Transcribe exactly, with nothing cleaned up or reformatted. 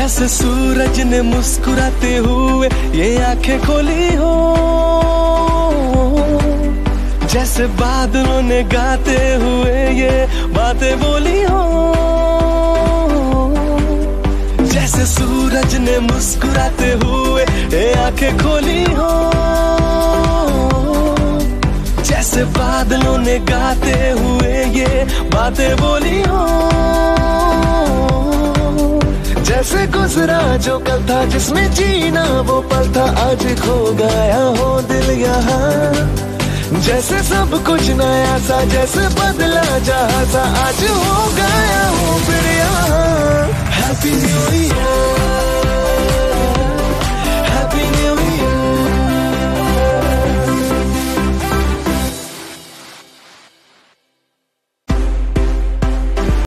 जैसे सूरज ने मुस्कुराते हुए ये आंखें खोली हो, जैसे बादलों ने गाते हुए ये बातें बोली हो। जैसे सूरज ने मुस्कुराते हुए ये आंखें खोली हो, जैसे बादलों ने गाते हुए ये बातें बोली हो। जैसे गुजरा जो कल था जिसमें जीना वो पल था, आज खो गया हो दिल यहाँ। जैसे सब कुछ नया सा, जैसे बदला जहाँ सा, आज हो गया हो फिर यहाँ। Happy new year.